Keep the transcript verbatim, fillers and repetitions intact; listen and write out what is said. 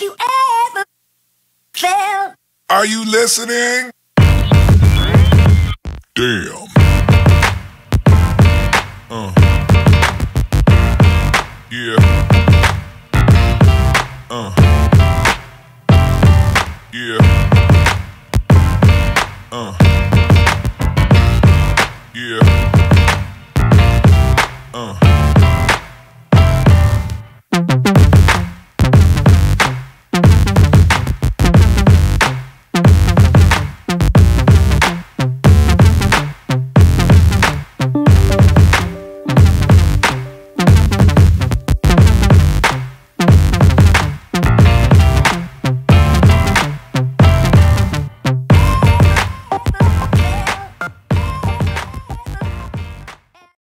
Have you ever felt? Are you listening? Damn. Uh. Yeah.